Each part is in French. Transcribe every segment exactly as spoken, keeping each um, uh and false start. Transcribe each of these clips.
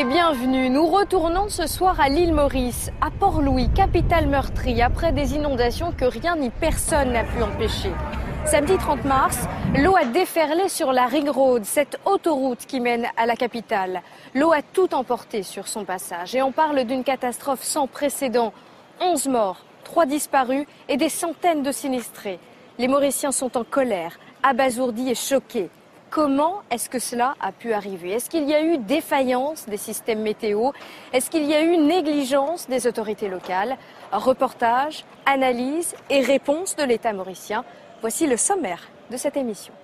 et bienvenue. Nous retournons ce soir à l'île Maurice, à Port-Louis, capitale meurtrie, après des inondations que rien ni personne n'a pu empêcher. Samedi trente mars, l'eau a déferlé sur la Ring Road, cette autoroute qui mène à la capitale. L'eau a tout emporté sur son passage et on parle d'une catastrophe sans précédent. onze morts, trois disparus et des centaines de sinistrés. Les Mauriciens sont en colère, abasourdis et choqués. Comment est-ce que cela a pu arriver? Est-ce qu'il y a eu défaillance des systèmes météo? Est-ce qu'il y a eu négligence des autorités locales? Reportage, analyse et réponse de l'État mauricien. Voici le sommaire de cette émission.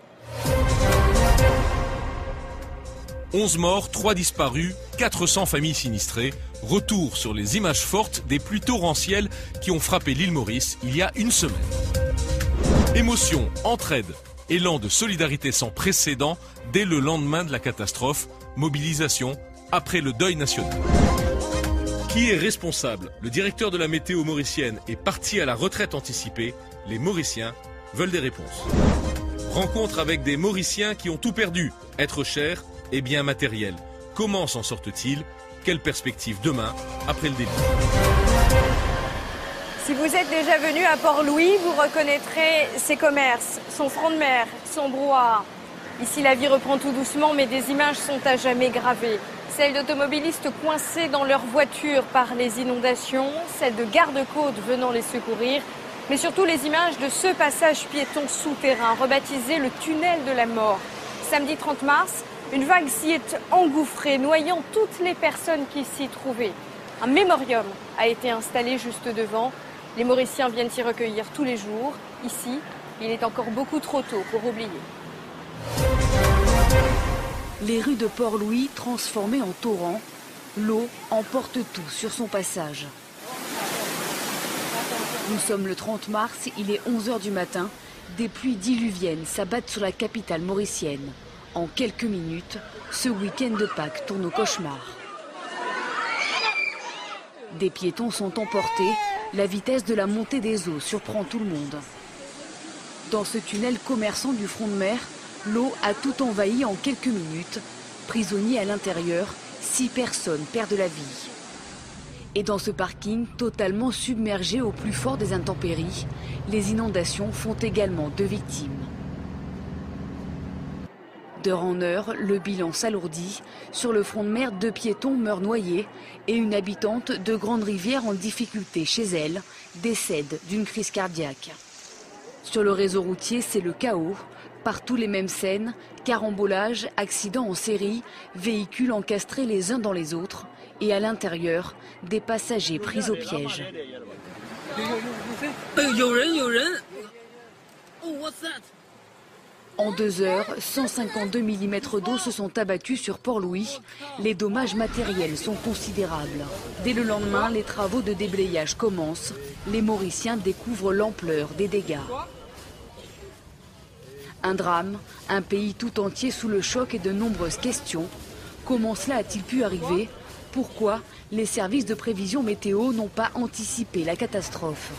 onze morts, trois disparus, quatre cents familles sinistrées. Retour sur les images fortes des pluies torrentielles qui ont frappé l'île Maurice il y a une semaine. Émotion, entraide, élan de solidarité sans précédent dès le lendemain de la catastrophe, mobilisation après le deuil national. Qui est responsable? Le directeur de la météo mauricienne est parti à la retraite anticipée. Les Mauriciens veulent des réponses. Rencontre avec des Mauriciens qui ont tout perdu, être cher et bien matériel. Comment s'en sortent-ils? Quelle perspective demain, après le début? Si vous êtes déjà venu à Port-Louis, vous reconnaîtrez ses commerces, son front de mer, son brouhaha. Ici, la vie reprend tout doucement, mais des images sont à jamais gravées. Celles d'automobilistes coincés dans leur voiture par les inondations, celles de gardes-côtes venant les secourir, mais surtout les images de ce passage piéton souterrain, rebaptisé le tunnel de la mort. Samedi trente mars, une vague s'y est engouffrée, noyant toutes les personnes qui s'y trouvaient. Un mémorium a été installé juste devant. Les Mauriciens viennent s'y recueillir tous les jours. Ici, il est encore beaucoup trop tôt pour oublier. Les rues de Port-Louis transformées en torrent, l'eau emporte tout sur son passage. Nous sommes le trente mars, il est onze heures du matin. Des pluies diluviennes s'abattent sur la capitale mauricienne. En quelques minutes, ce week-end de Pâques tourne au cauchemar. Des piétons sont emportés. La vitesse de la montée des eaux surprend tout le monde. Dans ce tunnel commerçant du front de mer, l'eau a tout envahi en quelques minutes. Prisonniers à l'intérieur, six personnes perdent la vie. Et dans ce parking totalement submergé au plus fort des intempéries, les inondations font également deux victimes. D'heure en heure, le bilan s'alourdit. Sur le front de mer, deux piétons meurent noyés et une habitante de Grande-Rivière en difficulté chez elle décède d'une crise cardiaque. Sur le réseau routier, c'est le chaos. Partout les mêmes scènes, carambolages, accidents en série, véhicules encastrés les uns dans les autres et à l'intérieur, des passagers pris au piège. En deux heures, cent cinquante-deux millimètres d'eau se sont abattus sur Port-Louis. Les dommages matériels sont considérables. Dès le lendemain, les travaux de déblayage commencent. Les Mauriciens découvrent l'ampleur des dégâts. Un drame, un pays tout entier sous le choc et de nombreuses questions. Comment cela a-t-il pu arriver? Pourquoi les services de prévision météo n'ont pas anticipé la catastrophe?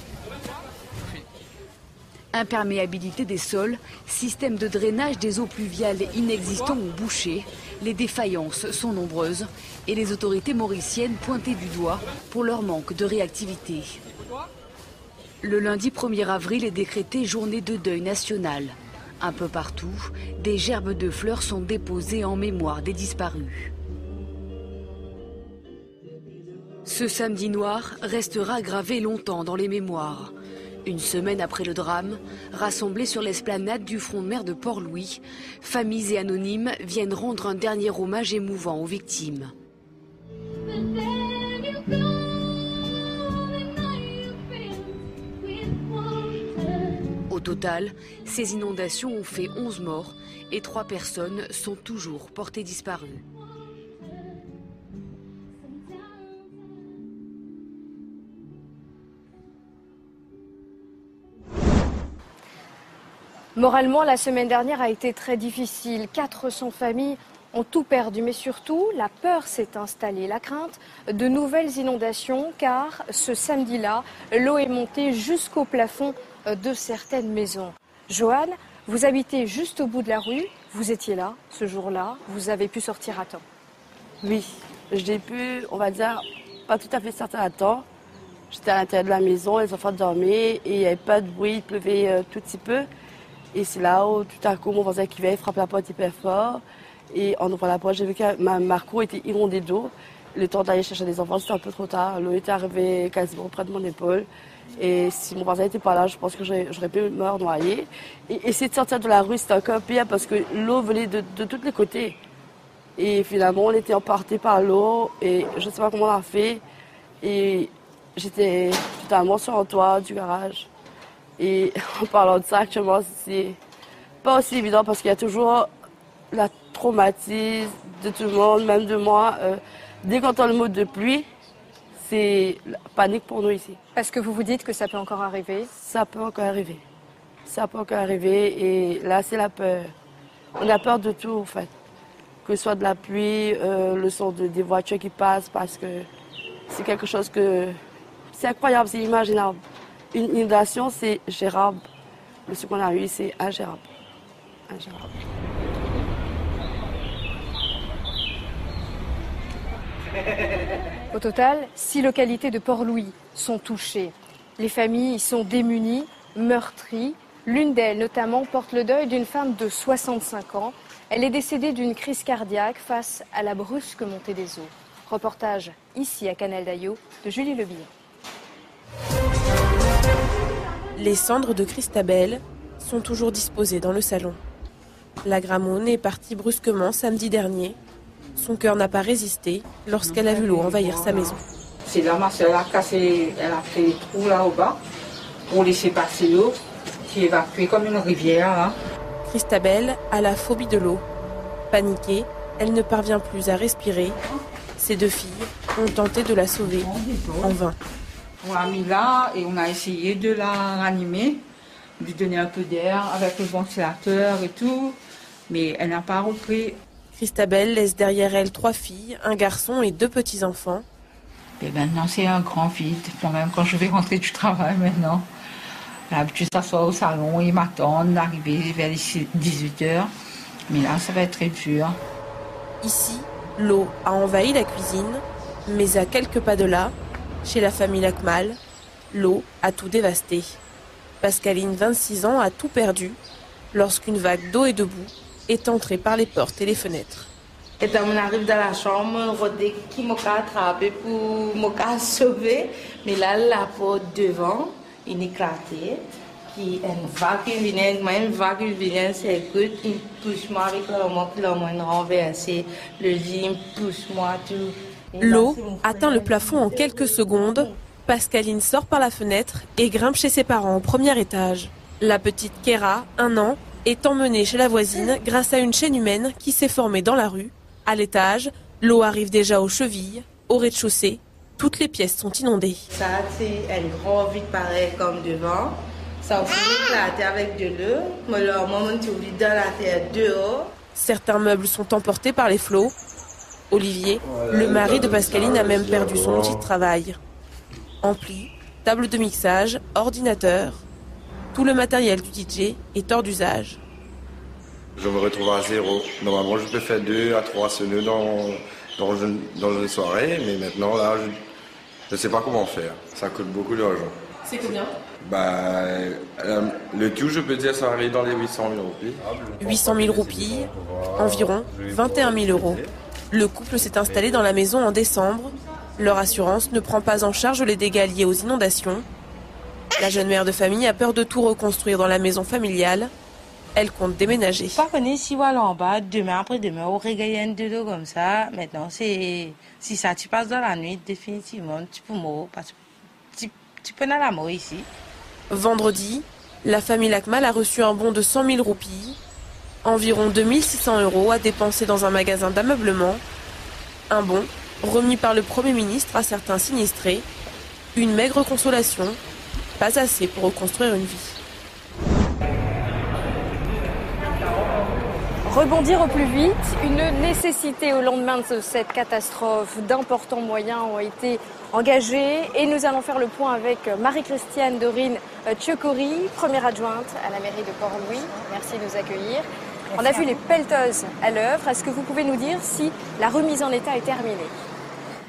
Imperméabilité des sols, système de drainage des eaux pluviales inexistants ou bouchés, les défaillances sont nombreuses et les autorités mauriciennes pointées du doigt pour leur manque de réactivité. Le lundi premier avril est décrété journée de deuil national. Un peu partout, des gerbes de fleurs sont déposées en mémoire des disparus. Ce samedi noir restera gravé longtemps dans les mémoires. Une semaine après le drame, rassemblés sur l'esplanade du front de mer de Port-Louis, familles et anonymes viennent rendre un dernier hommage émouvant aux victimes. Au total, ces inondations ont fait onze morts et trois personnes sont toujours portées disparues. Moralement, la semaine dernière a été très difficile. quatre cents familles ont tout perdu, mais surtout, la peur s'est installée, la crainte de nouvelles inondations, car ce samedi-là, l'eau est montée jusqu'au plafond de certaines maisons. Joanne, vous habitez juste au bout de la rue, vous étiez là ce jour-là, vous avez pu sortir à temps. Oui, J'ai pu, on va dire, pas tout à fait sortir à temps. J'étais à l'intérieur de la maison, les enfants dormaient et il n'y avait pas de bruit, il pleuvait euh, tout petit peu. Et c'est là où tout à coup mon voisin qui vient, il frappe la porte hyper fort. Et en ouvrant la porte, j'ai vu que ma, ma cour était inondée d'eau. Le temps d'aller chercher les enfants, c'était un peu trop tard. L'eau était arrivée quasiment près de mon épaule. Et si mon voisin n'était pas là, je pense que j'aurais pu me noyer. Et essayer de sortir de la rue, c'était encore pire parce que l'eau venait de, de tous les côtés. Et finalement, on était emportés par l'eau et je ne sais pas comment on a fait. Et j'étais totalement sur le toit du garage. Et en parlant de ça, actuellement, c'est pas aussi évident parce qu'il y a toujours la traumatisme de tout le monde, même de moi. Euh, dès qu'on entend le mot de pluie, c'est la panique pour nous ici. Parce que vous vous dites que ça peut encore arriver? Ça peut encore arriver. Ça peut encore arriver et là, c'est la peur. On a peur de tout, en fait. Que ce soit de la pluie, euh, le son de, des voitures qui passent, parce que c'est quelque chose que... C'est incroyable, c'est imaginable. Une inondation, c'est gérable. Mais ce qu'on a eu, c'est ingérable. Ingérable. Au total, six localités de Port-Louis sont touchées. Les familles y sont démunies, meurtries. L'une d'elles, notamment, porte le deuil d'une femme de soixante-cinq ans. Elle est décédée d'une crise cardiaque face à la brusque montée des eaux. Reportage ici à Canal d'Ayo de Julie Lebillon. Les cendres de Christabel sont toujours disposées dans le salon. La Gramonne est partie brusquement samedi dernier. Son cœur n'a pas résisté lorsqu'elle a vu l'eau envahir sa maison. C'est là, ma soeur a cassé, elle a fait des trous là au bas pour laisser passer l'eau qui est évacuée comme une rivière. Là. Christabel a la phobie de l'eau. Paniquée, elle ne parvient plus à respirer. Ses deux filles ont tenté de la sauver en vain. On l'a mis là et on a essayé de la ranimer, lui donner un peu d'air avec le ventilateur et tout, mais elle n'a pas repris. Christabel laisse derrière elle trois filles, un garçon et deux petits-enfants. Et maintenant, c'est un grand vide. Même quand je vais rentrer du travail maintenant, l'habitude s'asseoir au salon et m'attendre d'arriver vers les dix-huit heures. Mais là, ça va être très dur. Ici, l'eau a envahi la cuisine, mais à quelques pas de là, chez la famille Lacmal, l'eau a tout dévasté. Pascaline, vingt-six ans, a tout perdu lorsqu'une vague d'eau et de boue est entrée par les portes et les fenêtres. Et quand on arrive dans la chambre, on dit qui m'a attrapé pour m'a sauver. Mais là, la porte devant, il est éclaté. Qui une vague qui vient, une vague qui vient, c'est good. Il pousse-moi avec la main, qui l'a renversé. Le lit, il pousse-moi tout. L'eau atteint le plafond en quelques secondes. Pascaline sort par la fenêtre et grimpe chez ses parents au premier étage. La petite Kéra, un an, est emmenée chez la voisine grâce à une chaîne humaine qui s'est formée dans la rue. À l'étage, l'eau arrive déjà aux chevilles. Au rez-de-chaussée, toutes les pièces sont inondées. Ça, c'est un grand vide pareil comme devant. Ça peut éclater avec de l'eau. Mais là, moi, je suis dans la terre dehors. Certains meubles sont emportés par les flots. Olivier, le mari de Pascaline, a même perdu son outil de travail. Ampli, table de mixage, ordinateur. Tout le matériel du D J est hors d'usage. Je me retrouve à zéro. Normalement, je peux faire deux à trois sonneux dans, dans, dans les soirées, mais maintenant, là, je ne sais pas comment faire. Ça coûte beaucoup d'argent. C'est combien? Bah, euh, le tout, je peux dire, ça arrive dans les huit cent mille roupies. huit cent mille roupies, environ vingt et un mille euros. Le couple s'est installé dans la maison en décembre. Leur assurance ne prend pas en charge les dégâts liés aux inondations. La jeune mère de famille a peur de tout reconstruire dans la maison familiale. Elle compte déménager. Pas qu'on est si voilà en bas, demain après demain, on regagne de l'eau comme ça. Maintenant, c'est si ça tu passes dans la nuit, définitivement, tu peux mourir parce que tu, tu peux aller à la mort ici. Vendredi, la famille Lacmal a reçu un bon de cent mille roupies, environ deux mille six cents euros à dépenser dans un magasin d'ameublement. Un bon remis par le Premier ministre à certains sinistrés. Une maigre consolation, pas assez pour reconstruire une vie. Rebondir au plus vite, une nécessité au lendemain de cette catastrophe. D'importants moyens ont été engagés et nous allons faire le point avec Marie-Christiane Dorine Tchekori, première adjointe à la mairie de Port-Louis. Merci de nous accueillir. On a vu les pelleteuses à l'œuvre. Est-ce que vous pouvez nous dire si la remise en état est terminée?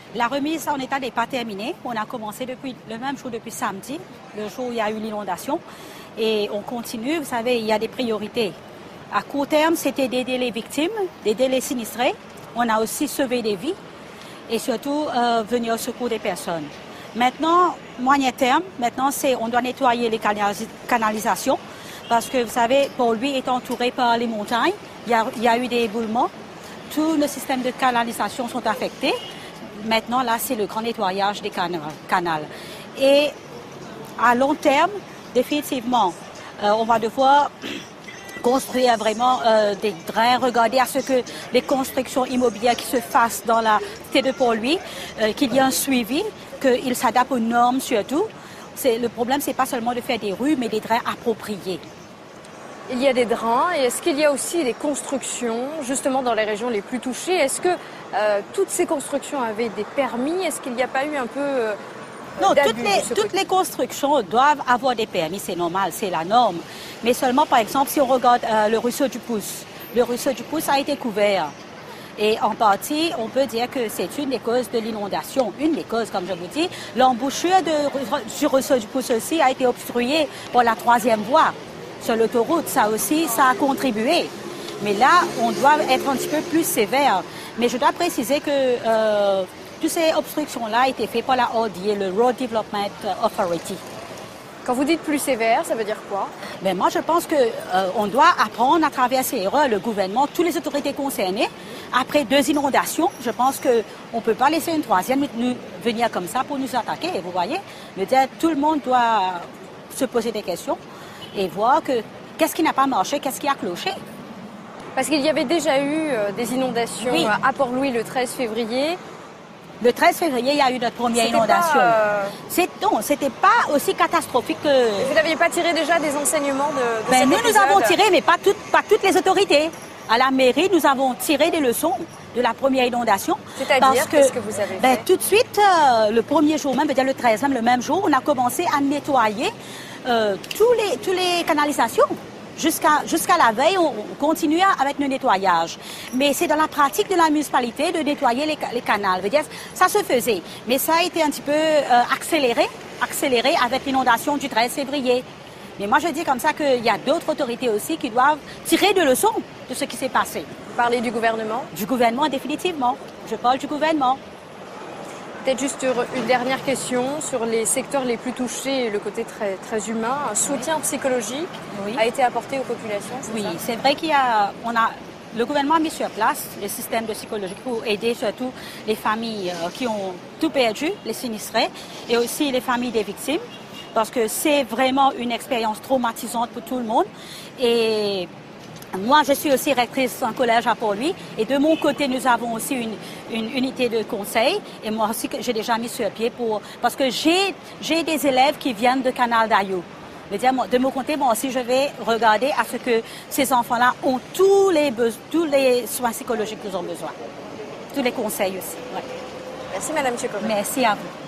La remise en état n'est pas terminée. On a commencé depuis le même jour, depuis samedi, le jour où il y a eu l'inondation. Et on continue. Vous savez, il y a des priorités. À court terme, c'était d'aider les victimes, d'aider les sinistrés. On a aussi sauvé des vies et surtout euh, venir au secours des personnes. Maintenant, moyen terme, maintenant, c'est on doit nettoyer les canalis- canalisations parce que, vous savez, Port-Louis est entouré par les montagnes. Il y a, il y a eu des éboulements. Tous nos systèmes de canalisation sont affectés. Maintenant, là, c'est le grand nettoyage des can- canals. Et à long terme, définitivement, euh, on va devoir construire vraiment euh, des drains, regarder à ce que les constructions immobilières qui se fassent dans la cité de Port-Louis, euh, qu'il y ait un suivi, qu'ils s'adaptent aux normes surtout. C'est, le problème, c'est pas seulement de faire des rues, mais des drains appropriés. Il y a des drains et est-ce qu'il y a aussi des constructions justement dans les régions les plus touchées? Est-ce que euh, toutes ces constructions avaient des permis? Est-ce qu'il n'y a pas eu un peu... Euh, Non, toutes les, toutes les constructions doivent avoir des permis, c'est normal, c'est la norme. Mais seulement, par exemple, si on regarde euh, le ruisseau du Pouce, le ruisseau du Pouce a été couvert. Et en partie, on peut dire que c'est une des causes de l'inondation. Une des causes, comme je vous dis. L'embouchure de, du ruisseau du Pouce aussi a été obstruée par la troisième voie sur l'autoroute. Ça aussi, ça a contribué. Mais là, on doit être un petit peu plus sévère. Mais je dois préciser que... Euh, toutes ces obstructions-là étaient faites par la O D I, le Road Development Authority. Quand vous dites plus sévère, ça veut dire quoi? Ben moi, je pense qu'on euh, doit apprendre à travers ces erreurs, le gouvernement, toutes les autorités concernées. Après deux inondations, je pense qu'on ne peut pas laisser une troisième nous venir comme ça pour nous attaquer. Vous voyez, tout le monde doit se poser des questions et voir que qu'est-ce qui n'a pas marché, qu'est-ce qui a cloché. Parce qu'il y avait déjà eu euh, des inondations oui. à Port-Louis le treize février. Le treize février, il y a eu notre première c'était inondation. Pas, euh... C'est, non, c'était pas aussi catastrophique que... Et vous n'aviez pas tiré déjà des enseignements de, de ben, cet nous, épisode? nous avons tiré, mais pas, tout, pas toutes les autorités. À la mairie, nous avons tiré des leçons de la première inondation. C'est-à-dire, que, qu'est-ce que vous avez fait? Ben, tout de suite, euh, le premier jour même, c'est-à-dire le treize, même le même jour, on a commencé à nettoyer euh, tous les, tous les canalisations. Jusqu'à, jusqu'à la veille, on continue avec le nettoyage. Mais c'est dans la pratique de la municipalité de nettoyer les, les canals. Dire, ça se faisait. Mais ça a été un petit peu euh, accéléré, accéléré avec l'inondation du treize février. Mais moi, je dis comme ça qu'il y a d'autres autorités aussi qui doivent tirer des leçons de ce qui s'est passé. Vous parlez du gouvernement? Du gouvernement, définitivement. Je parle du gouvernement. Peut-être juste une dernière question sur les secteurs les plus touchés, le côté très, très humain. Un soutien psychologique oui. a été apporté aux populations, c'est Oui, ça? c'est vrai qu'il y a, on a, le gouvernement a mis sur place le système de psychologie pour aider surtout les familles qui ont tout perdu, les sinistrés, et aussi les familles des victimes, parce que c'est vraiment une expérience traumatisante pour tout le monde. Et moi, je suis aussi rectrice en collège à Port-Louis et de mon côté, nous avons aussi une, une unité de conseil et moi aussi, j'ai déjà mis sur pied pour... Parce que j'ai, j'ai des élèves qui viennent de Canal d'Ayo. De mon côté, moi aussi, je vais regarder à ce que ces enfants-là ont tous les, be- tous les soins psychologiques qu'ils ont besoin. Tous les conseils aussi. Ouais. Merci, Madame Tchekovec. Merci à vous.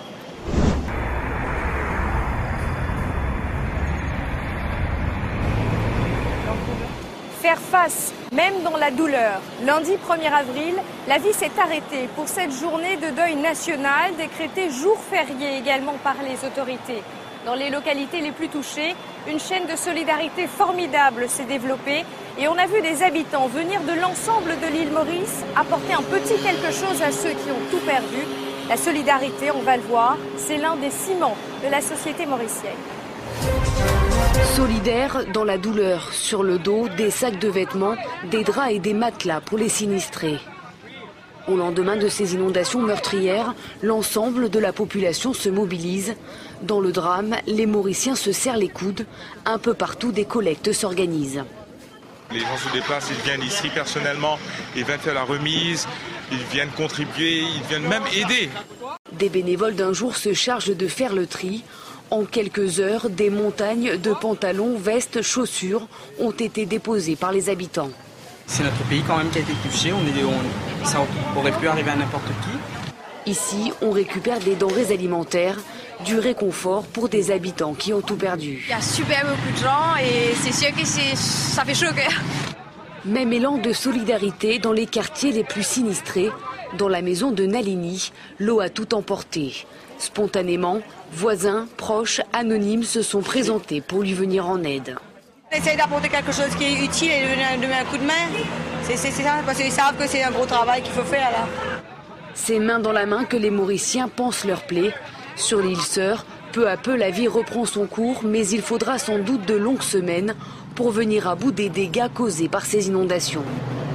Faire face, même dans la douleur. Lundi premier avril, la vie s'est arrêtée pour cette journée de deuil national, décrétée jour férié également par les autorités. Dans les localités les plus touchées, une chaîne de solidarité formidable s'est développée et on a vu des habitants venir de l'ensemble de l'île Maurice apporter un petit quelque chose à ceux qui ont tout perdu. La solidarité, on va le voir, c'est l'un des ciments de la société mauricienne. Solidaires dans la douleur, sur le dos, des sacs de vêtements, des draps et des matelas pour les sinistrés. Au lendemain de ces inondations meurtrières, l'ensemble de la population se mobilise. Dans le drame, les Mauriciens se serrent les coudes. Un peu partout, des collectes s'organisent. Les gens se déplacent, ils viennent ici personnellement, ils viennent faire la remise, ils viennent contribuer, ils viennent même aider. Des bénévoles d'un jour se chargent de faire le tri. En quelques heures, des montagnes de pantalons, vestes, chaussures ont été déposées par les habitants. C'est notre pays quand même qui a été touché, on est, on, ça aurait pu arriver à n'importe qui. Ici, on récupère des denrées alimentaires, du réconfort pour des habitants qui ont tout perdu. Il y a super beaucoup de gens et c'est sûr que c'est, ça fait chaud au cœur. Même élan de solidarité dans les quartiers les plus sinistrés. Dans la maison de Nalini, l'eau a tout emporté. Spontanément, voisins, proches, anonymes se sont présentés pour lui venir en aide. On essaye d'apporter quelque chose qui est utile et de donner un coup de main. C'est ça, parce qu'ils savent que c'est un gros travail qu'il faut faire là. C'est main dans la main que les Mauriciens pansent leurs plaies. Sur l'île Sœur, peu à peu la vie reprend son cours, mais il faudra sans doute de longues semaines pour venir à bout des dégâts causés par ces inondations.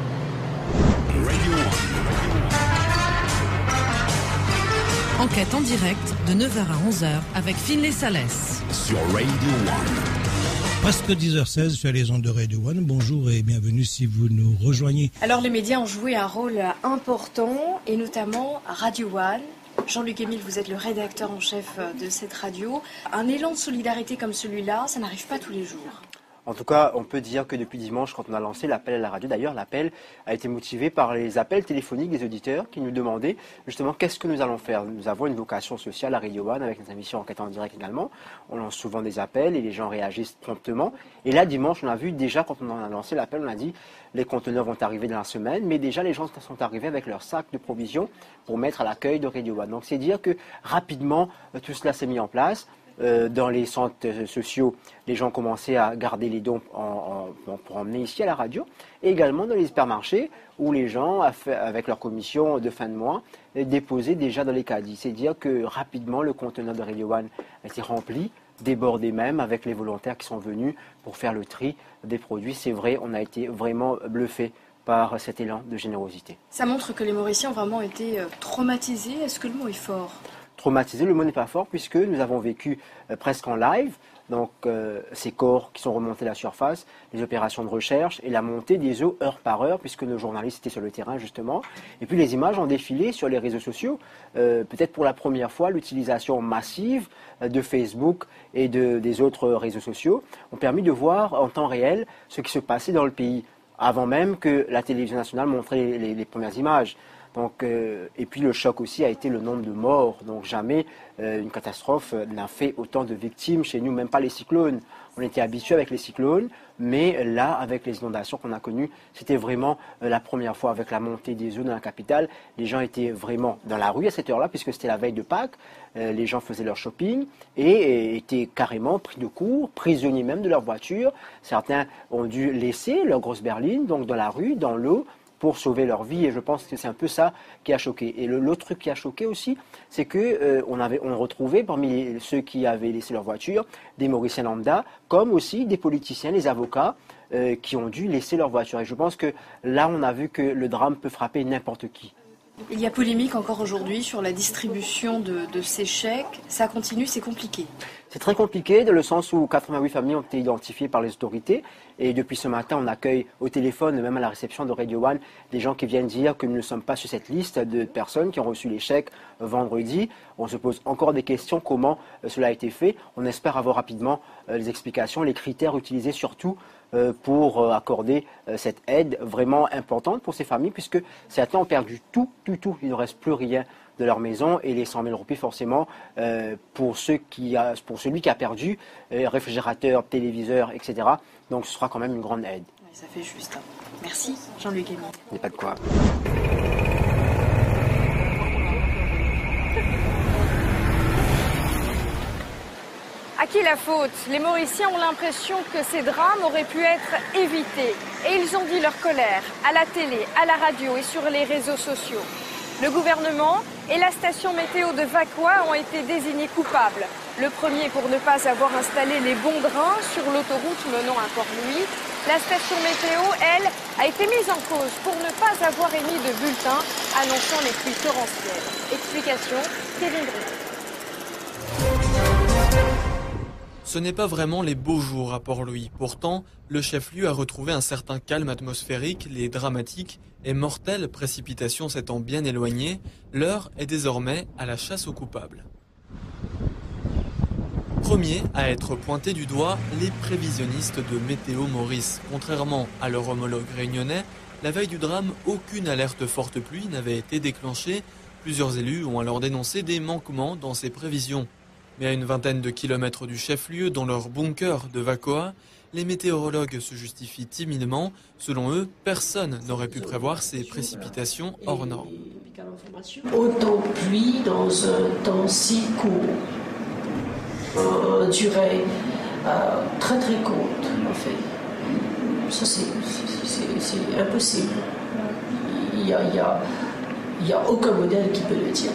Enquête en direct de neuf heures à onze heures avec Finlay Salès. Sur Radio One. Presque dix heures seize sur les ondes de Radio One. Bonjour et bienvenue si vous nous rejoignez. Alors les médias ont joué un rôle important et notamment Radio One. Jean-Luc Émile, vous êtes le rédacteur en chef de cette radio. Un élan de solidarité comme celui-là, ça n'arrive pas tous les jours. En tout cas, on peut dire que depuis dimanche, quand on a lancé l'appel à la radio, d'ailleurs, l'appel a été motivé par les appels téléphoniques des auditeurs qui nous demandaient justement qu'est-ce que nous allons faire. Nous avons une vocation sociale à Radio One avec nos émissions Enquête en direct également. On lance souvent des appels et les gens réagissent promptement. Et là, dimanche, on a vu déjà, quand on a lancé l'appel, on a dit les conteneurs vont arriver dans la semaine, mais déjà les gens sont arrivés avec leurs sacs de provisions pour mettre à l'accueil de Radio One. Donc c'est dire que rapidement, tout cela s'est mis en place. Euh, dans les centres sociaux, les gens commençaient à garder les dons en, en, pour emmener ici à la radio. Et également dans les supermarchés, où les gens, avec leur commission de fin de mois, déposaient déjà dans les caddies. C'est dire que rapidement, le conteneur de Radio One a été rempli, débordé même, avec les volontaires qui sont venus pour faire le tri des produits. C'est vrai, on a été vraiment bluffés par cet élan de générosité. Ça montre que les Mauriciens ont vraiment été traumatisés. Est-ce que le mot est fort ? Traumatisé, le mot n'est pas fort puisque nous avons vécu euh, presque en live, donc euh, ces corps qui sont remontés à la surface, les opérations de recherche et la montée des eaux heure par heure puisque nos journalistes étaient sur le terrain justement. Et puis les images ont défilé sur les réseaux sociaux, euh, peut-être pour la première fois l'utilisation massive euh, de Facebook et de, des autres réseaux sociaux ont permis de voir en temps réel ce qui se passait dans le pays, avant même que la télévision nationale montrait les, les, les premières images. Donc, euh, et puis le choc aussi a été le nombre de morts. Donc jamais euh, une catastrophe n'a fait autant de victimes chez nous, même pas les cyclones. On était habitués avec les cyclones, mais là, avec les inondations qu'on a connues, c'était vraiment euh, la première fois avec la montée des eaux dans la capitale. Les gens étaient vraiment dans la rue à cette heure-là, puisque c'était la veille de Pâques. Euh, les gens faisaient leur shopping et, et étaient carrément pris de court, prisonniers même de leur voiture. Certains ont dû laisser leur grosse berline, donc dans la rue, dans l'eau, pour sauver leur vie, et je pense que c'est un peu ça qui a choqué. Et l'autre truc qui a choqué aussi, c'est qu'on euh, avait on retrouvait parmi ceux qui avaient laissé leur voiture des Mauriciens lambda, comme aussi des politiciens, des avocats, euh, qui ont dû laisser leur voiture. Et je pense que là, on a vu que le drame peut frapper n'importe qui. Il y a polémique encore aujourd'hui sur la distribution de, de ces chèques. Ça continue, c'est compliqué. C'est très compliqué dans le sens où quatre-vingt-huit familles ont été identifiées par les autorités et depuis ce matin on accueille au téléphone, même à la réception de Radio One, des gens qui viennent dire que nous ne sommes pas sur cette liste de personnes qui ont reçu les chèques vendredi. On se pose encore des questions, comment cela a été fait. On espère avoir rapidement les explications, les critères utilisés surtout pour accorder cette aide vraiment importante pour ces familles puisque certains ont perdu tout, tout, tout. Il ne reste plus rien de leur maison et les cent mille roupies forcément euh, pour, ceux qui a, pour celui qui a perdu euh, réfrigérateur, téléviseur, et cetera. Donc ce sera quand même une grande aide. Oui, ça fait juste. Merci Jean-Luc Émile. Il n'y a pas de quoi. À qui la faute? Les Mauriciens ont l'impression que ces drames auraient pu être évités. Et ils ont dit leur colère à la télé, à la radio et sur les réseaux sociaux. Le gouvernement et la station météo de Vacoa ont été désignés coupables. Le premier pour ne pas avoir installé les bons drains sur l'autoroute menant à Port-Louis. La station météo, elle, a été mise en cause pour ne pas avoir émis de bulletin annonçant les pluies torrentielles. Explication, Kevin Brou. Ce n'est pas vraiment les beaux jours à Port-Louis. Pourtant, le chef-lieu a retrouvé un certain calme atmosphérique, les dramatiques et mortelles précipitations s'étant bien éloignées, l'heure est désormais à la chasse aux coupables. Premier à être pointé du doigt, les prévisionnistes de Météo Maurice. Contrairement à leur homologue réunionnais, la veille du drame, aucune alerte forte pluie n'avait été déclenchée. Plusieurs élus ont alors dénoncé des manquements dans ces prévisions. Mais à une vingtaine de kilomètres du chef-lieu, dans leur bunker de Vacoa, les météorologues se justifient timidement. Selon eux, personne n'aurait pu prévoir ces précipitations hors normes. Autant pluie dans un temps si court, en durée euh, très très courte, en fait. Ça, c'est impossible. Il n'y a, il y a, il y a aucun modèle qui peut le dire.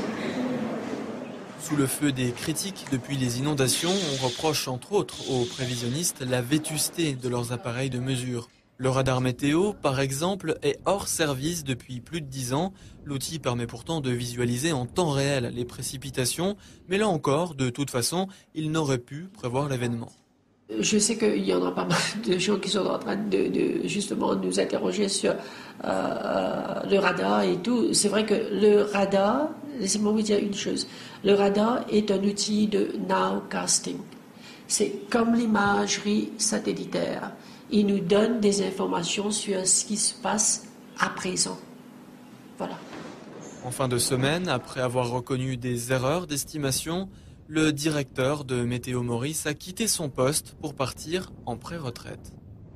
Sous le feu des critiques depuis les inondations, on reproche entre autres aux prévisionnistes la vétusté de leurs appareils de mesure. Le radar météo, par exemple, est hors service depuis plus de dix ans. L'outil permet pourtant de visualiser en temps réel les précipitations, mais là encore, de toute façon, il n'aurait pu prévoir l'événement. Je sais qu'il y en a pas mal de gens qui sont en train de, de justement nous interroger sur euh, le radar et tout. C'est vrai que le radar, laissez-moi vous dire une chose, le radar est un outil de nowcasting. C'est comme l'imagerie satellitaire. Il nous donne des informations sur ce qui se passe à présent. Voilà. En fin de semaine, après avoir reconnu des erreurs d'estimation, le directeur de Météo Maurice a quitté son poste pour partir en pré-retraite.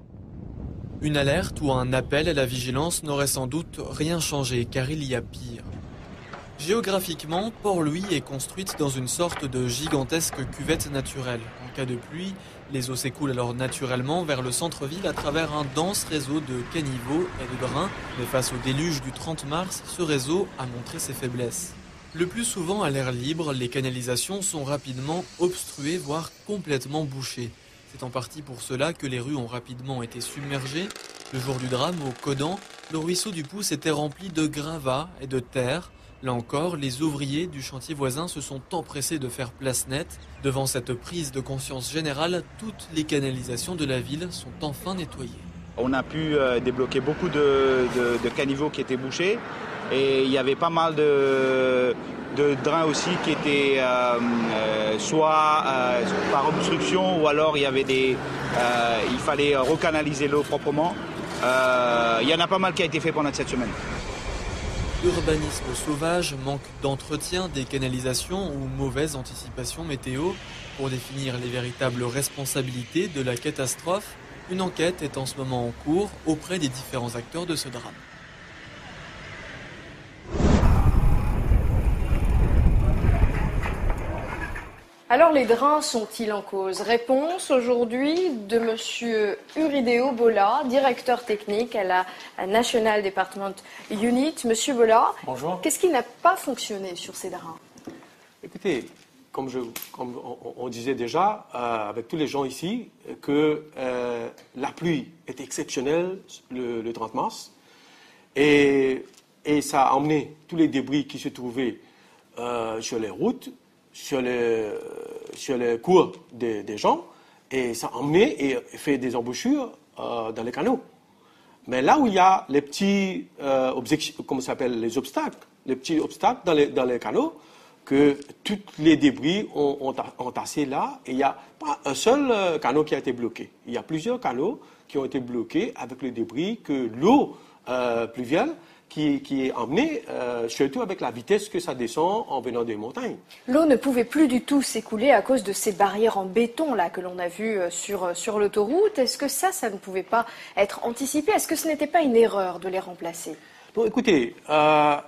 Une alerte ou un appel à la vigilance n'aurait sans doute rien changé, car il y a pire. Géographiquement, Port-Louis est construite dans une sorte de gigantesque cuvette naturelle. En cas de pluie, les eaux s'écoulent alors naturellement vers le centre-ville à travers un dense réseau de caniveaux et de drains. Mais face au déluge du trente mars, ce réseau a montré ses faiblesses. Le plus souvent à l'air libre, les canalisations sont rapidement obstruées, voire complètement bouchées. C'est en partie pour cela que les rues ont rapidement été submergées. Le jour du drame, au Codan, le ruisseau du Pouce était rempli de gravats et de terre. Là encore, les ouvriers du chantier voisin se sont empressés de faire place nette. Devant cette prise de conscience générale, toutes les canalisations de la ville sont enfin nettoyées. On a pu euh, débloquer beaucoup de, de, de caniveaux qui étaient bouchés et il y avait pas mal de, de drains aussi qui étaient euh, euh, soit euh, par obstruction ou alors il y avait des, euh, il fallait recanaliser l'eau proprement. Euh, il y en a pas mal qui a été fait pendant cette semaine. Urbanisme sauvage, manque d'entretien des canalisations ou mauvaise anticipation météo. Pour définir les véritables responsabilités de la catastrophe, une enquête est en ce moment en cours auprès des différents acteurs de ce drame. Alors les drains sont-ils en cause? Réponse aujourd'hui de monsieur Urideo Bola, directeur technique à la National Department Unit. Monsieur Bola, bonjour. Qu'est-ce qui n'a pas fonctionné sur ces drains? Écoutez, comme, je, comme on, on disait déjà euh, avec tous les gens ici, que euh, la pluie est exceptionnelle le, le trente mars et, et ça a emmené tous les débris qui se trouvaient euh, sur les routes, sur les, sur les cours des, des gens, et ça a emmené et fait des embouchures euh, dans les canaux. Mais là où il y a les petits, euh, comment ça s'appelle, les obstacles, les petits obstacles dans les, dans les canaux, que tous les débris ont, ont, ont tassé là, et il n'y a pas un seul euh, canot qui a été bloqué. Il y a plusieurs canaux qui ont été bloqués avec le débris que l'eau euh, pluviale Qui, qui est emmené, euh, surtout avec la vitesse que ça descend en venant des montagnes. L'eau ne pouvait plus du tout s'écouler à cause de ces barrières en béton là que l'on a vues sur, sur l'autoroute. Est-ce que ça, ça ne pouvait pas être anticipé? Est-ce que ce n'était pas une erreur de les remplacer? Bon, écoutez, euh,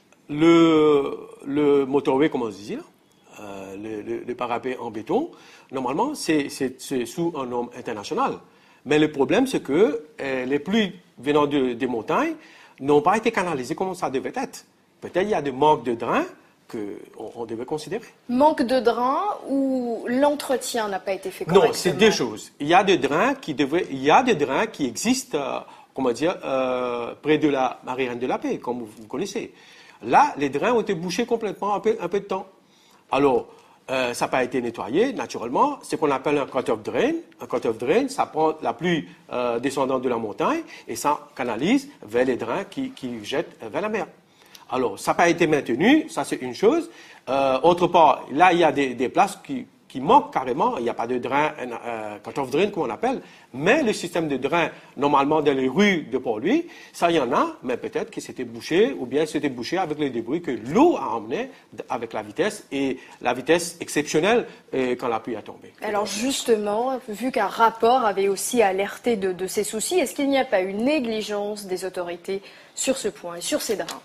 le, le motorway, comme on dit, euh, le, le, le parapet en béton, normalement, c'est, c'est, c'est sous un norme international. Mais le problème, c'est que euh, les pluies venant de, des montagnes n'ont pas été canalisés comme ça devait être. Peut-être il y a des manques de drains qu'on on devait considérer. Manque de drains ou l'entretien n'a pas été fait correctement? Non, c'est deux choses. Il y a des drains qui, devaient, il y a des drains qui existent, euh, comment dire, euh, près de la Marianne de la Paix, comme vous, vous connaissez. Là, les drains ont été bouchés complètement un peu, un peu de temps. Alors, euh, ça n'a pas été nettoyé, naturellement. C'est ce qu'on appelle un cut-off drain. Un cut-off drain, ça prend la pluie euh, descendante de la montagne et ça canalise vers les drains qui, qui jettent vers la mer. Alors, ça n'a pas été maintenu, ça c'est une chose. Euh, autre part, là, il y a des, des places qui, qui manquent carrément. Il n'y a pas de drain, euh, cut-off drain, comme on appelle. Mais le système de drain, normalement, dans les rues de Port-Louis, ça, il y en a, mais peut-être que c'était bouché, ou bien c'était bouché avec les débris que l'eau a emmené avec la vitesse, et la vitesse exceptionnelle euh, quand la pluie a tombé. Alors, justement, vu qu'un rapport avait aussi alerté de, de ces soucis, est-ce qu'il n'y a pas une négligence des autorités sur ce point et sur ces drains?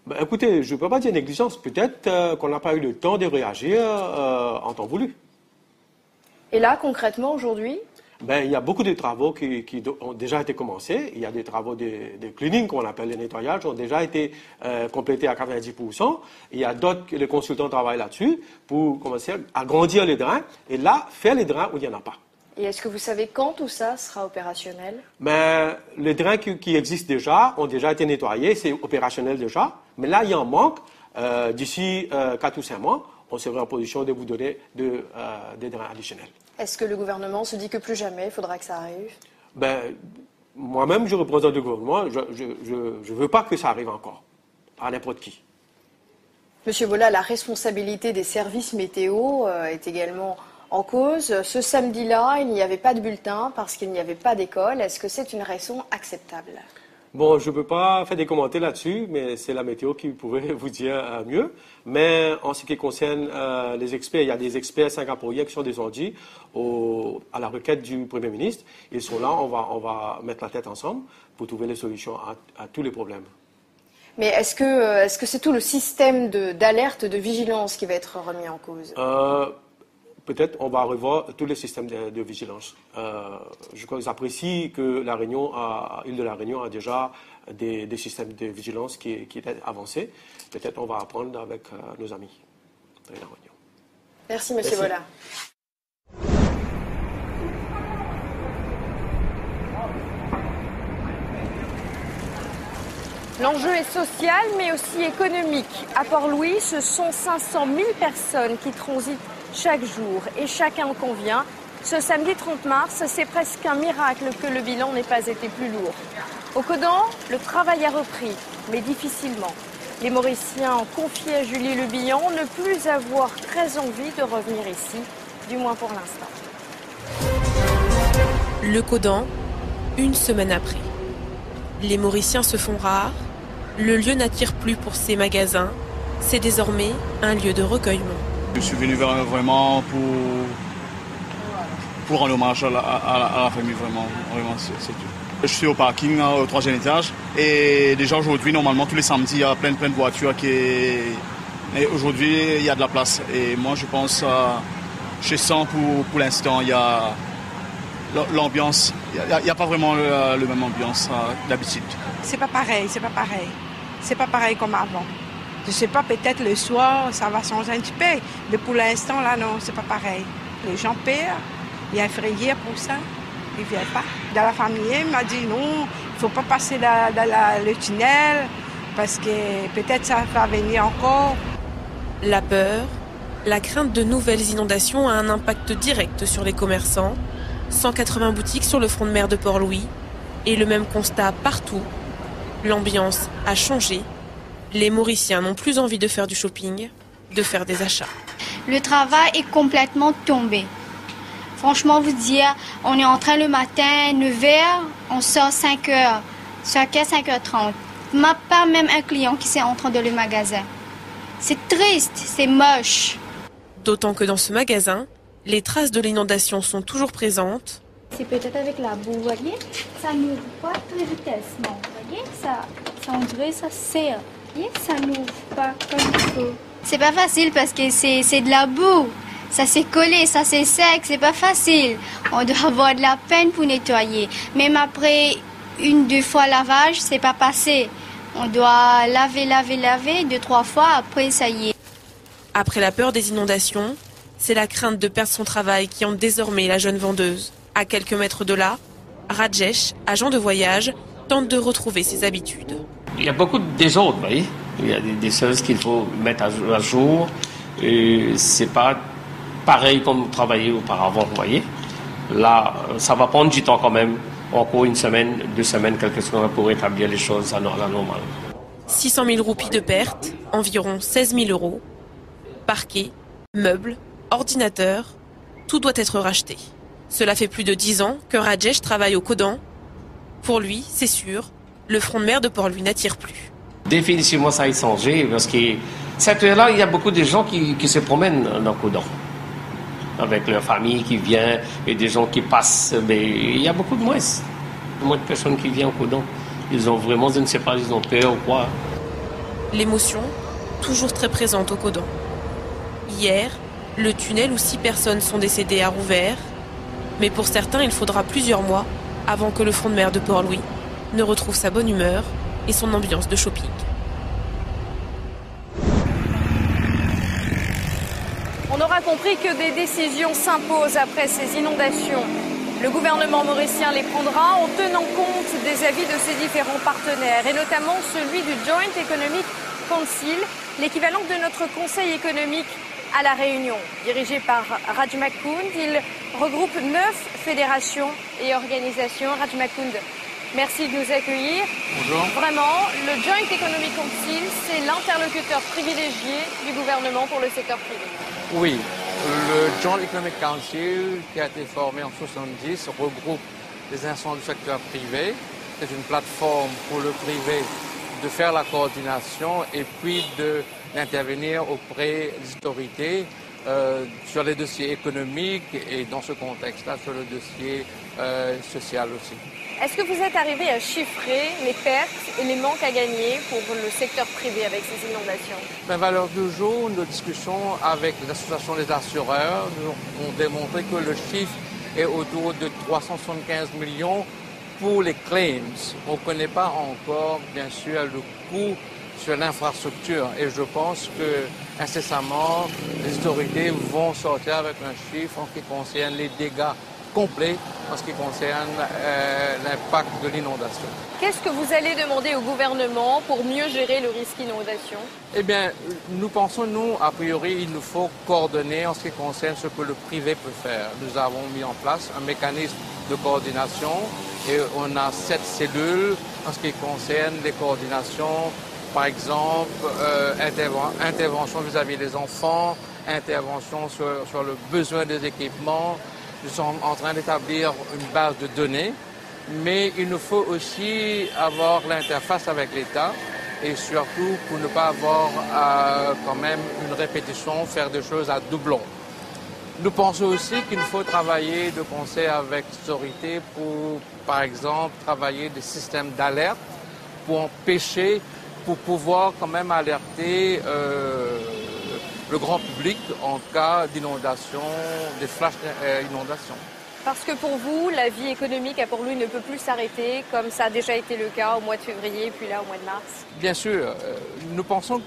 Ben, écoutez, je ne peux pas dire négligence. Peut-être euh, qu'on n'a pas eu le temps de réagir euh, en temps voulu. Et là, concrètement, aujourd'hui? Ben, il y a beaucoup de travaux qui, qui ont déjà été commencés. Il y a des travaux de, de cleaning, qu'on appelle les nettoyages, qui ont déjà été euh, complétés à quatre-vingt-dix pour cent. Il y a d'autres, les consultants travaillent là-dessus pour commencer à agrandir les drains et là, faire les drains où il n'y en a pas. Et est-ce que vous savez quand tout ça sera opérationnel? Ben, les drains qui, qui existent déjà ont déjà été nettoyés, c'est opérationnel déjà. Mais là, il y en manque. Euh, d'ici euh, quatre ou cinq mois, on serait en position de vous donner de, euh, des drains additionnels. Est-ce que le gouvernement se dit que plus jamais il faudra que ça arrive? Ben, moi-même, je représente le gouvernement. Je ne veux pas que ça arrive encore, à n'importe qui. Monsieur Bola, la responsabilité des services météo euh, est également en cause. Ce samedi-là, il n'y avait pas de bulletin parce qu'il n'y avait pas d'école. Est-ce que c'est une raison acceptable? Bon, je ne peux pas faire des commentaires là-dessus, mais c'est la météo qui pourrait vous dire euh, mieux. Mais en ce qui concerne euh, les experts, il y a des experts singapouriens qui sont descendus au, à la requête du Premier ministre. Ils sont là, on va, on va mettre la tête ensemble pour trouver les solutions à, à tous les problèmes. Mais est-ce que est-ce que c'est tout le système de, d'alerte, de vigilance qui va être remis en cause? euh, Peut-être on va revoir tous les systèmes de, de vigilance. Euh, je crois que j'apprécie que la Réunion, a, l'île de la Réunion a déjà des, des systèmes de vigilance qui, qui étaient avancés. Peut-être on va apprendre avec euh, nos amis de la Réunion. Merci, Monsieur Bola. L'enjeu est social, mais aussi économique. À Port-Louis, ce sont cinq cent mille personnes qui transitent chaque jour. Et chacun en convient, ce samedi trente mars, c'est presque un miracle que le bilan n'ait pas été plus lourd. Au Codan, le travail a repris, mais difficilement. Les Mauriciens ont confié à Julie Le Bihan ne plus avoir très envie de revenir ici, du moins pour l'instant. Le Codan, une semaine après. Les Mauriciens se font rares, le lieu n'attire plus pour ces magasins, c'est désormais un lieu de recueillement. Je suis venu vraiment pour, pour rendre hommage à la, à la, à la famille, vraiment, vraiment c'est, c'est tout. Je suis au parking au troisième étage et déjà aujourd'hui, normalement, tous les samedis, il y a plein, plein de voitures qui... Et aujourd'hui, il y a de la place. Et moi, je pense, euh, je sens pour, pour l'instant, il y a l'ambiance, il n'y a, a pas vraiment le, le même ambiance euh, d'habitude. C'est pas pareil, c'est pas pareil. C'est pas pareil comme avant. Je sais pas, peut-être le soir, ça va changer un petit peu. Mais pour l'instant, là, non, c'est pas pareil. Les gens paient, il y a un frayeur pour ça, ils ne viennent pas. Dans la famille, il m'a dit non, il ne faut pas passer dans la, la, le tunnel, parce que peut-être ça va venir encore. La peur, la crainte de nouvelles inondations a un impact direct sur les commerçants. cent quatre-vingts boutiques sur le front de mer de Port-Louis. Et le même constat partout. L'ambiance a changé. Les Mauriciens n'ont plus envie de faire du shopping, de faire des achats. Le travail est complètement tombé. Franchement, vous dire, on est en train le matin, neuf heures, on sort cinq heures. Chacun cinq heures trente. Il n'y a pas même un client qui s'est entré dans le magasin. C'est triste, c'est moche. D'autant que dans ce magasin, les traces de l'inondation sont toujours présentes. C'est peut-être avec la boue, vous voyez? Ça n'ouvre pas très vitessement. Vous voyez? Ça, ça on dirait ça serre. Vous voyez? Ça n'ouvre pas comme il faut. C'est pas facile parce que c'est, c'est de la boue. Ça s'est collé, ça c'est sec, c'est pas facile. On doit avoir de la peine pour nettoyer. Même après une, deux fois lavage, c'est pas passé. On doit laver, laver, laver, deux, trois fois, après ça y est. Après la peur des inondations, c'est la crainte de perdre son travail qui hante désormais la jeune vendeuse. À quelques mètres de là, Rajesh, agent de voyage, tente de retrouver ses habitudes. Il y a beaucoup de désordre, vous voyez. Il y a des, des choses qu'il faut mettre à jour. Et c'est pas pareil comme travailler auparavant, vous voyez. Là, ça va prendre du temps quand même. Encore une semaine, deux semaines, quelques semaines pour établir les choses à la normale. six cent mille roupies de perte, environ seize mille euros. Parquet, meubles, ordinateurs, tout doit être racheté. Cela fait plus de dix ans que Rajesh travaille au Codan. Pour lui, c'est sûr, le front de mer de Port-Louis n'attire plus. Définitivement, ça a changé parce que cette heure-là, il y a beaucoup de gens qui, qui se promènent dans le Codan. Avec leur famille qui vient et des gens qui passent. Mais il y a beaucoup de moins. Moins de personnes qui viennent au Codan. Ils ont vraiment, je ne sais pas, ils ont peur ou quoi. L'émotion, toujours très présente au Codan. Hier, le tunnel où six personnes sont décédées a rouvert, mais pour certains, il faudra plusieurs mois avant que le front de mer de Port-Louis ne retrouve sa bonne humeur et son ambiance de shopping. On aura compris que des décisions s'imposent après ces inondations. Le gouvernement mauricien les prendra en tenant compte des avis de ses différents partenaires, et notamment celui du Joint Economic Council, l'équivalent de notre Conseil économique à La Réunion. Dirigé par Raj Makund, il regroupe neuf fédérations et organisations. Raj Makund, merci de nous accueillir. Bonjour. Vraiment, le Joint Economic Council, c'est l'interlocuteur privilégié du gouvernement pour le secteur privé. Oui, le Joint Economic Council, qui a été formé en soixante-dix, regroupe les instances du secteur privé. C'est une plateforme pour le privé de faire la coordination et puis d'intervenir auprès des autorités euh, sur les dossiers économiques et dans ce contexte-là sur le dossier euh, social aussi. Est-ce que vous êtes arrivé à chiffrer les pertes et les manques à gagner pour le secteur privé avec ces inondations? Ben, valeur du jour, nos discussions avec les associations des assureurs nous ont démontré que le chiffre est autour de trois cent soixante-quinze millions pour les claims. On ne connaît pas encore, bien sûr, le coût sur l'infrastructure. Et je pense que incessamment, les autorités vont sortir avec un chiffre en ce qui concerne les dégâts complets, en ce qui concerne euh, l'impact de l'inondation. Qu'est-ce que vous allez demander au gouvernement pour mieux gérer le risque inondation? Eh bien, nous pensons, nous, a priori, il nous faut coordonner en ce qui concerne ce que le privé peut faire. Nous avons mis en place un mécanisme de coordination et on a sept cellules en ce qui concerne les coordinations, par exemple, euh, interven intervention vis-à-vis des enfants, intervention sur, sur le besoin des équipements. Nous sommes en train d'établir une base de données, mais il nous faut aussi avoir l'interface avec l'État et surtout pour ne pas avoir euh, quand même une répétition, faire des choses à doublons. Nous pensons aussi qu'il faut travailler de concert avec l'autorité pour, par exemple, travailler des systèmes d'alerte pour empêcher, pour pouvoir quand même alerter euh, le grand public en cas d'inondation, des flash euh, inondations. Parce que pour vous, la vie économique à Port-Louis ne peut plus s'arrêter, comme ça a déjà été le cas au mois de février, puis là au mois de mars? Bien sûr. Euh, nous pensons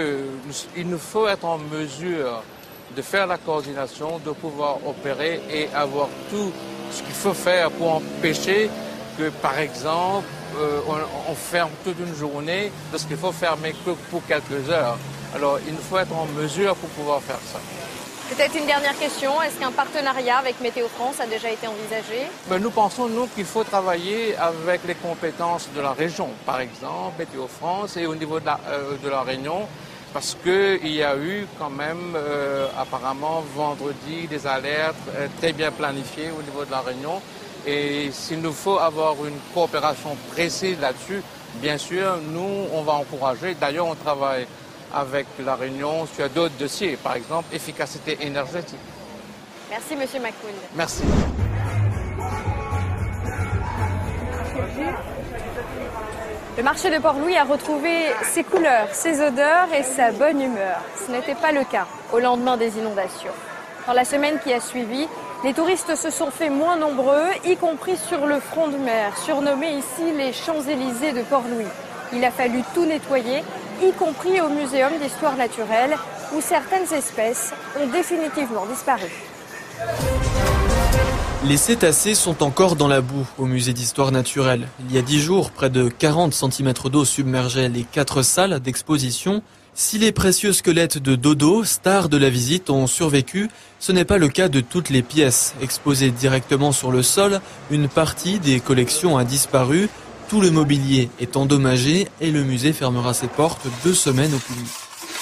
qu'il nous faut être en mesure de faire la coordination, de pouvoir opérer et avoir tout ce qu'il faut faire pour empêcher que, par exemple, euh, on, on ferme toute une journée parce qu'il faut fermer que pour quelques heures. Alors, il nous faut être en mesure pour pouvoir faire ça. Peut-être une dernière question. Est-ce qu'un partenariat avec Météo France a déjà été envisagé? Ben, nous pensons, nous, qu'il faut travailler avec les compétences de la région. Par exemple, Météo France et au niveau de la, euh, de la Réunion, parce qu'il y a eu quand même, euh, apparemment, vendredi, des alertes euh, très bien planifiées au niveau de la Réunion. Et s'il nous faut avoir une coopération précise là-dessus, bien sûr, nous, on va encourager. D'ailleurs, on travaille avec la Réunion sur d'autres dossiers, par exemple, efficacité énergétique. Merci, Monsieur Makund. Merci. Le marché de Port-Louis a retrouvé ses couleurs, ses odeurs et sa bonne humeur. Ce n'était pas le cas au lendemain des inondations. Dans la semaine qui a suivi, les touristes se sont fait moins nombreux, y compris sur le front de mer, surnommé ici les Champs-Élysées de Port-Louis. Il a fallu tout nettoyer, y compris au Muséum d'histoire naturelle, où certaines espèces ont définitivement disparu. Les cétacés sont encore dans la boue au musée d'histoire naturelle. Il y a dix jours, près de quarante centimètres d'eau submergeait les quatre salles d'exposition. Si les précieux squelettes de dodo, stars de la visite, ont survécu, ce n'est pas le cas de toutes les pièces. Exposées directement sur le sol, une partie des collections a disparu. Tout le mobilier est endommagé et le musée fermera ses portes deux semaines au plus vite.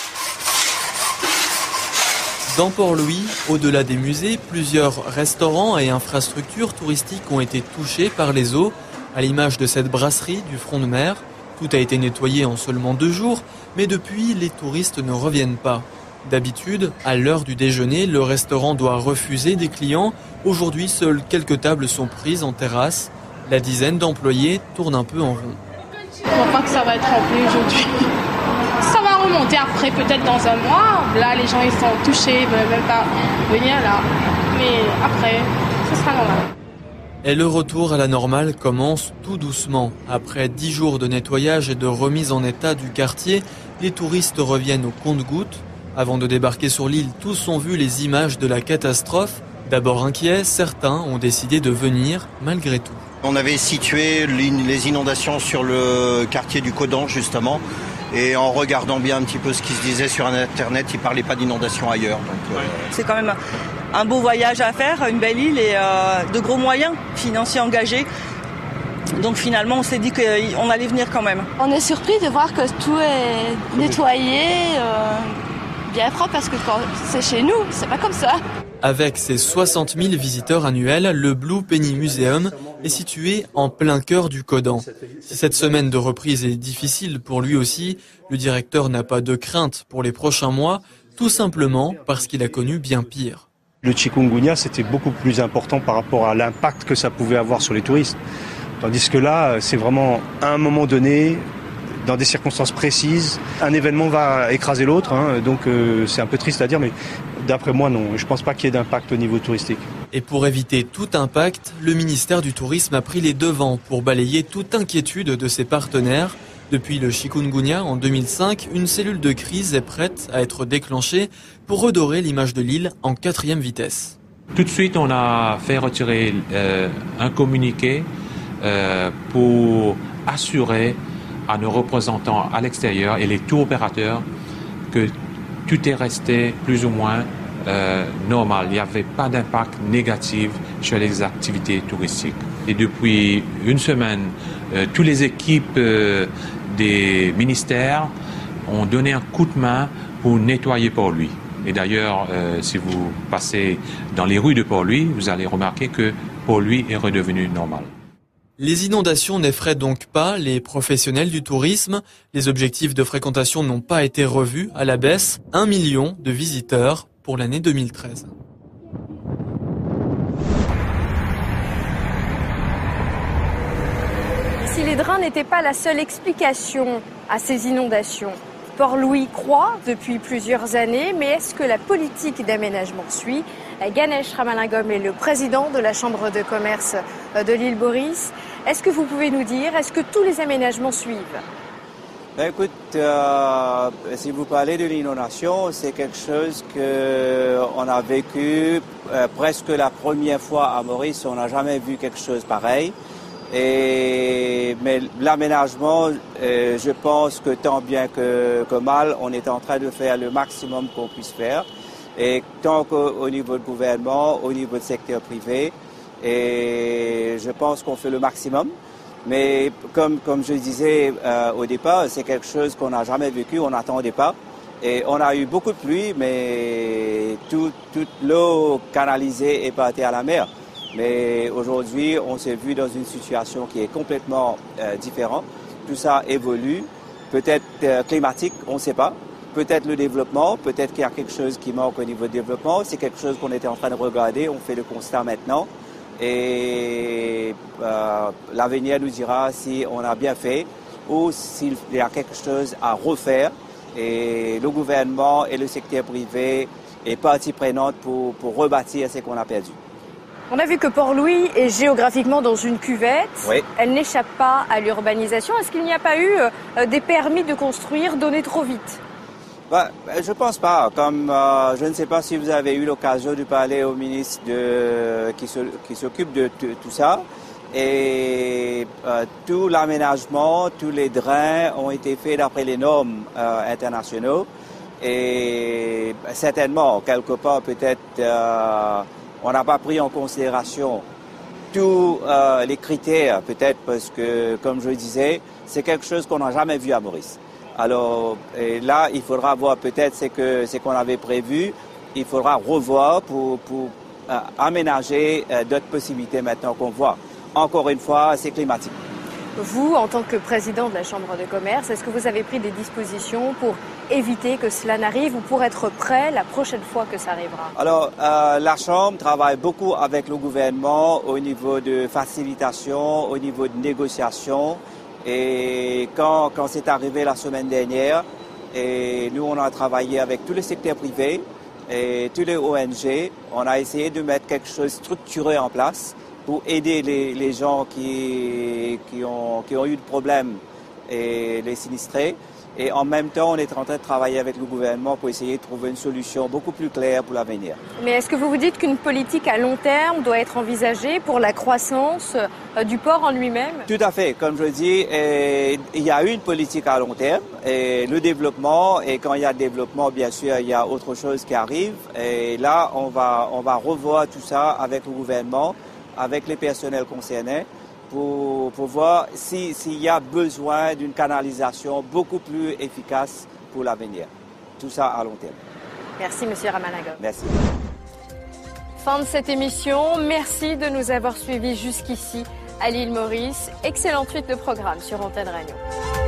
Dans Port-Louis, au-delà des musées, plusieurs restaurants et infrastructures touristiques ont été touchés par les eaux, à l'image de cette brasserie du front de mer. Tout a été nettoyé en seulement deux jours, mais depuis, les touristes ne reviennent pas. D'habitude, à l'heure du déjeuner, le restaurant doit refuser des clients. Aujourd'hui, seules quelques tables sont prises en terrasse. La dizaine d'employés tourne un peu en rond. Je ne crois pas que ça va être rempli aujourd'hui. Ça va remonter après, peut-être dans un mois. Là, les gens ils sont touchés, ils ne veulent même pas venir là. Mais après, ce sera normal. Et le retour à la normale commence tout doucement. Après dix jours de nettoyage et de remise en état du quartier, les touristes reviennent au compte-gouttes. Avant de débarquer sur l'île, tous ont vu les images de la catastrophe. D'abord inquiets, certains ont décidé de venir malgré tout. On avait situé les inondations sur le quartier du Codan, justement. Et en regardant bien un petit peu ce qui se disait sur Internet, ils ne parlaient pas d'inondations ailleurs. Donc, euh... C'est quand même un beau voyage à faire, une belle île et euh, de gros moyens financiers engagés. Donc finalement, on s'est dit qu'on allait venir quand même. On est surpris de voir que tout est nettoyé, euh, bien propre, parce que quand c'est chez nous, c'est pas comme ça. Avec ses soixante mille visiteurs annuels, le Blue Penny Museum est situé en plein cœur du Codan. Si cette semaine de reprise est difficile pour lui aussi, le directeur n'a pas de crainte pour les prochains mois, tout simplement parce qu'il a connu bien pire. Le chikungunya, c'était beaucoup plus important par rapport à l'impact que ça pouvait avoir sur les touristes. Tandis que là, c'est vraiment à un moment donné, dans des circonstances précises, un événement va écraser l'autre, hein, donc euh, c'est un peu triste à dire, mais d'après moi, non. Je ne pense pas qu'il y ait d'impact au niveau touristique. Et pour éviter tout impact, le ministère du Tourisme a pris les devants pour balayer toute inquiétude de ses partenaires. Depuis le chikungunya en deux mille cinq, une cellule de crise est prête à être déclenchée pour redorer l'image de l'île en quatrième vitesse. Tout de suite, on a fait retirer euh, un communiqué euh, pour assurer à nos représentants à l'extérieur et les tours opérateurs que tout est resté plus ou moins euh, normal. Il n'y avait pas d'impact négatif sur les activités touristiques. Et depuis une semaine, euh, toutes les équipes euh, des ministères ont donné un coup de main pour nettoyer Port-Louis. Et d'ailleurs, euh, si vous passez dans les rues de Port-Louis, vous allez remarquer que Port-Louis est redevenu normal. Les inondations n'effraient donc pas les professionnels du tourisme. Les objectifs de fréquentation n'ont pas été revus à la baisse. Un million de visiteurs pour l'année deux mille treize. Si les drains n'étaient pas la seule explication à ces inondations, Port-Louis croît depuis plusieurs années, mais est-ce que la politique d'aménagement suit? Ganesh Ramalingam est le président de la Chambre de commerce de l'île Maurice. Est-ce que vous pouvez nous dire, est-ce que tous les aménagements suivent? Ben écoute, euh, si vous parlez de l'inondation, c'est quelque chose qu'on a vécu euh, presque la première fois à Maurice. On n'a jamais vu quelque chose pareil. Et, mais l'aménagement, euh, je pense que tant bien que, que mal, on est en train de faire le maximum qu'on puisse faire. Et tant qu'au niveau du gouvernement, au niveau du secteur privé, et je pense qu'on fait le maximum. Mais comme, comme je disais euh, au départ, c'est quelque chose qu'on n'a jamais vécu, on n'attendait pas. Et on a eu beaucoup de pluie, mais tout, toute l'eau canalisée est partie à la mer. Mais aujourd'hui, on s'est vu dans une situation qui est complètement euh, différente. Tout ça évolue, peut-être euh, climatique, on ne sait pas. Peut-être le développement, peut-être qu'il y a quelque chose qui manque au niveau du développement. C'est quelque chose qu'on était en train de regarder, on fait le constat maintenant. Et euh, l'avenir nous dira si on a bien fait ou s'il y a quelque chose à refaire. Et le gouvernement et le secteur privé est partie prenante pour, pour rebâtir ce qu'on a perdu. On a vu que Port-Louis est géographiquement dans une cuvette. Oui. Elle n'échappe pas à l'urbanisation. Est-ce qu'il n'y a pas eu euh, des permis de construire donnés trop vite? Bah, je pense pas. Comme euh, je ne sais pas si vous avez eu l'occasion de parler au ministre de, qui, se, qui s'occupe de t- tout ça. Et euh, tout l'aménagement, tous les drains ont été faits d'après les normes euh, internationaux. Et certainement, quelque part, peut-être, euh, on n'a pas pris en considération tous euh, les critères, peut-être parce que, comme je le disais, c'est quelque chose qu'on n'a jamais vu à Maurice. Alors et là, il faudra voir peut-être ce que ce qu'on avait prévu. Il faudra revoir pour, pour euh, aménager euh, d'autres possibilités maintenant qu'on voit. Encore une fois, c'est climatique. Vous, en tant que président de la Chambre de commerce, est-ce que vous avez pris des dispositions pour éviter que cela n'arrive ou pour être prêt la prochaine fois que ça arrivera? Alors, euh, la Chambre travaille beaucoup avec le gouvernement au niveau de facilitation, au niveau de négociation. Et quand, quand c'est arrivé la semaine dernière, Et nous, on a travaillé avec tous les secteurs privés et tous les O N G. On a essayé de mettre quelque chose de structuré en place pour aider les, les gens qui, qui, ont, qui ont eu des problèmes et les sinistrés. Et en même temps, on est en train de travailler avec le gouvernement pour essayer de trouver une solution beaucoup plus claire pour l'avenir. Mais est-ce que vous vous dites qu'une politique à long terme doit être envisagée pour la croissance du port en lui-même? Tout à fait. Comme je dis, il y a une politique à long terme, et le développement, et quand il y a développement, bien sûr, il y a autre chose qui arrive. Et là, on va, on va revoir tout ça avec le gouvernement, avec les personnels concernés, Pour, pour voir s'il si y a besoin d'une canalisation beaucoup plus efficace pour l'avenir. Tout ça à long terme. Merci, Monsieur Ramanagov. Merci. Fin de cette émission. Merci de nous avoir suivis jusqu'ici à l'île Maurice. Excellente suite de programme sur Antenne Radio.